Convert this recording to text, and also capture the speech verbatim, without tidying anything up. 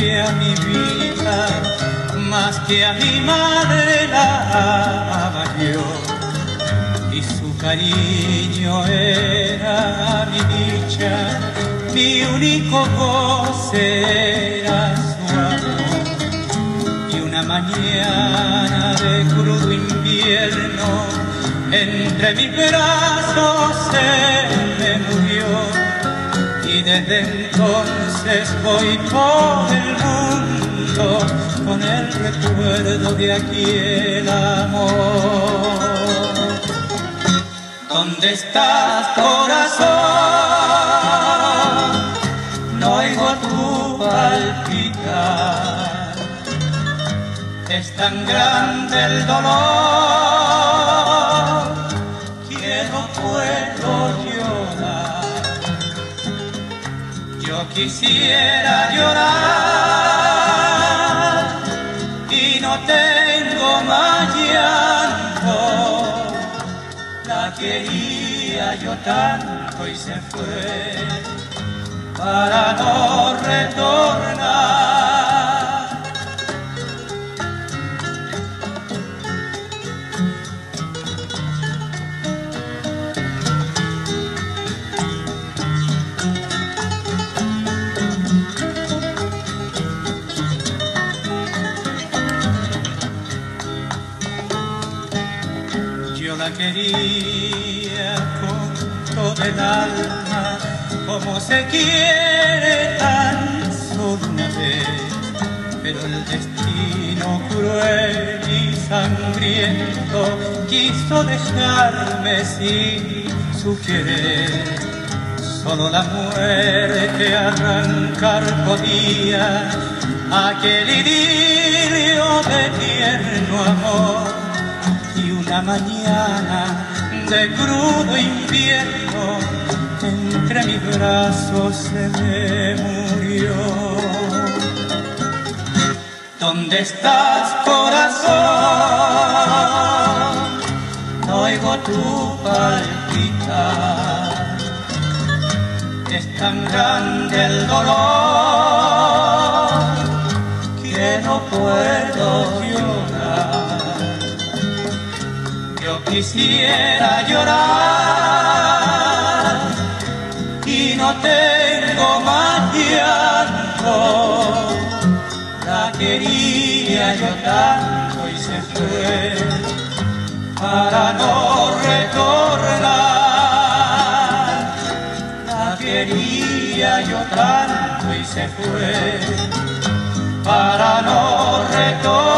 que a mi vida, más que a mi madre la amaba yo, y su cariño era mi dicha, mi único goce era su amor. Y una mañana de crudo invierno, entre mis brazos se me murió, y desde entonces voy por el mundo con el recuerdo de aquel amor. ¿Dónde estás, corazón? No oigo tu palpitar. Es tan grande el dolor que no puedo llorar. Yo quisiera llorar y no tengo más llanto. La quería yo tanto y se fue para no retornar. Yo la quería con todo el alma, como se quiere tan solo una vez, pero el destino cruel y sangriento quiso dejarme sin su querer. Solo la muerte arrancar podía aquel idilio de tierno amor. Una mañana de crudo invierno, entre mis brazos se me murió. ¿Dónde estás, corazón? No oigo tu palpitar. Es tan grande el dolor que no puedo llorar. Yo quisiera llorar y no tengo más llanto. La quería yo tanto y se fue para no retornar. La quería yo tanto y se fue para no retornar.